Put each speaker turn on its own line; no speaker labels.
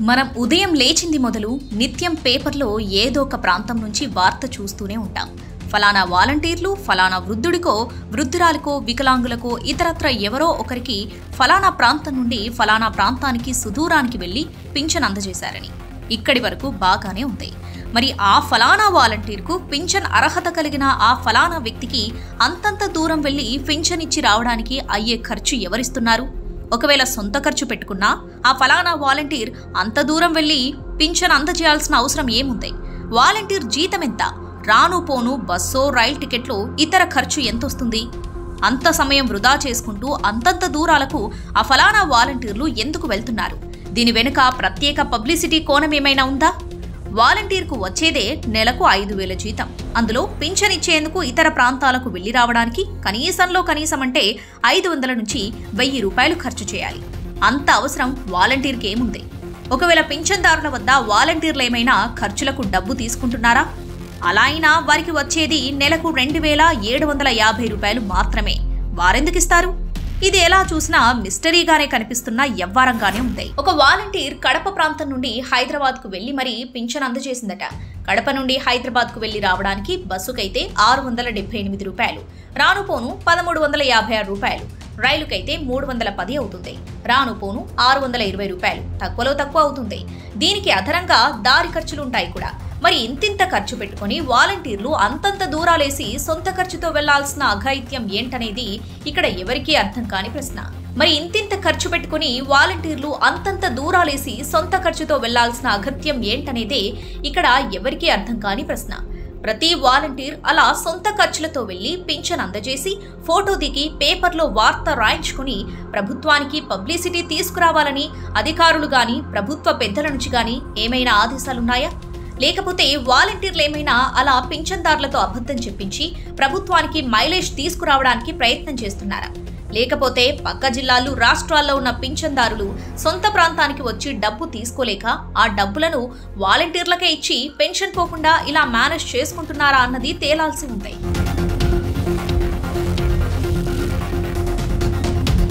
మనం ఉదయం లేచింది మొదలు నిత్యం పేపర్లో ఏదో ఒక ప్రాంతం నుంచి వార్త చూస్తూనే ఉంటాం. ఫలానా వాలంటీర్లు ఫలానా వృద్ధుడికో వృద్ధురాలికో వికలాంగులకో ఇతరత్ర ఎవరో ఒకరికి ఫలానా ప్రాంతం నుండి ఫలానా ప్రాంతానికి సుదూరానికి వెళ్లి పింఛన్ అందజేశారని. ఇక్కడి వరకు బాగానే ఉంది. మరి ఆ ఫలానా వాలంటీర్కు పింఛన్ అర్హత కలిగిన ఆ ఫలానా వ్యక్తికి అంతంత దూరం వెళ్లి పింఛన్ ఇచ్చి రావడానికి అయ్యే ఖర్చు ఎవరిస్తున్నారు? ఒకవేళ సొంత ఖర్చు పెట్టుకున్నా ఆ ఫలానా వాలంటీర్ అంత దూరం వెళ్లి పింఛన్ అందజేయాల్సిన అవసరం ఏముంది? వాలంటీర్ జీతం ఎంత? రాను పోను బస్సో రైల్ టికెట్లో ఇతర ఖర్చు ఎంతొస్తుంది? అంత సమయం వృధా చేసుకుంటూ అంతంత దూరాలకు ఆ ఫలానా వాలంటీర్లు ఎందుకు వెళ్తున్నారు? దీని వెనుక ప్రత్యేక పబ్లిసిటీ కోణం ఏమైనా ఉందా? వాలంటీర్కు వచ్చేదే నెలకు 5,000 జీతం. అందులో పింఛన్ ఇచ్చేందుకు ఇతర ప్రాంతాలకు వెళ్లి రావడానికి కనీసంలో కనీసం అంటే 500 నుంచి 1,000 రూపాయలు ఖర్చు చేయాలి. అంత అవసరం వాలంటీర్కి ఏముంది? ఒకవేళ పింఛన్దారుల వద్ద వాలంటీర్లు ఏమైనా ఖర్చులకు డబ్బు తీసుకుంటున్నారా? అలా అయినా వారికి వచ్చేది నెలకు 2,750 రూపాయలు మాత్రమే. వారెందుకిస్తారు? ఇది ఎలా చూసినా మిస్టరీగానే కనిపిస్తున్న యవ్వారంగానే ఉంది. ఒక వాలంటీర్ కడప ప్రాంతం నుండి హైదరాబాద్కు వెళ్లి మరీ పింఛన్ అందజేసిందట. కడప నుండి హైదరాబాద్కు వెళ్లి రావడానికి బస్సుకైతే 678 రూపాయలు, రానుపోను 1,356 రూపాయలు, రైలుకైతే 310 అవుతుంది, రానుపోను 620 రూపాయలు, తక్కువలో తక్కువ అవుతుంది. దీనికి అదనంగా దారి ఖర్చులుంటాయి కూడా. మరి ఇంతింత ఖర్చు పెట్టుకుని వాలంటీర్లు అంతంత దూరాలేసి సొంత ఖర్చుతో వెళ్లాల్సిన అఘాయిత్యం ఏంటనేది ఇక్కడ ఎవరికీ అర్థం కాని ప్రశ్న. మరి ఇంతింత ఖర్చు పెట్టుకుని వాలంటీర్లు అంతంత దూరాలేసి సొంత ఖర్చుతో వెళ్లాల్సిన అగత్యం ఏంటనేదే ఇక్కడ ఎవరికీ అర్థం కాని ప్రశ్న. ప్రతి వాలంటీర్ అలా సొంత ఖర్చులతో వెళ్లి పింఛన్ అందజేసి ఫోటో దిగి పేపర్లో వార్త రాయించుకుని ప్రభుత్వానికి పబ్లిసిటీ తీసుకురావాలని అధికారులు గాని ప్రభుత్వ పెద్దల నుంచి గాని ఏమైనా ఆదేశాలున్నాయా? లేకపోతే వాలంటీర్లు ఏమైనా అలా పింఛన్దారులతో అబద్ధం చెప్పించి ప్రభుత్వానికి మైలేజ్ తీసుకురావడానికి ప్రయత్నం చేస్తున్నారా? లేకపోతే పక్క జిల్లాలు రాష్ట్రాల్లో ఉన్న పింఛన్దారులు సొంత ప్రాంతానికి వచ్చి డబ్బు తీసుకోలేక ఆ డబ్బులను వాలంటీర్లకే ఇచ్చి పెన్షన్ పోకుండా ఇలా మేనేజ్ చేసుకుంటున్నారా అన్నది తేలాల్సి ఉంది.